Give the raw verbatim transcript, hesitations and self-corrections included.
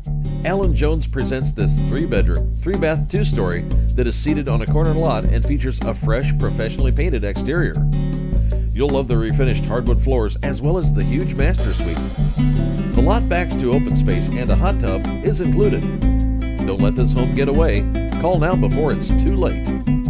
Alan Jones presents this three-bedroom, three-bath, two-story that is seated on a corner lot and features a fresh, professionally painted exterior. You'll love the refinished hardwood floors as well as the huge master suite. The lot backs to open space and a hot tub is included. Don't let this home get away. Call now before it's too late.